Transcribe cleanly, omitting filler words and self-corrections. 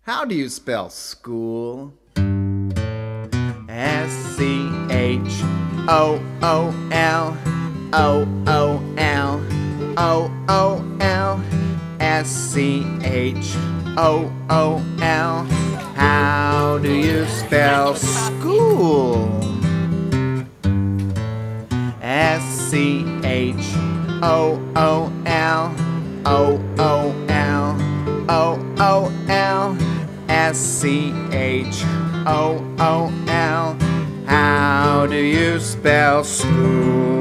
How do you spell school? S-C-H-O-O-L O-O-L O-O-L S-C-H-O-O-L. How do you spell school? S-C-H-O-O-L O-O-L O-O-L S-C-H-O-O-L. How do you spell school?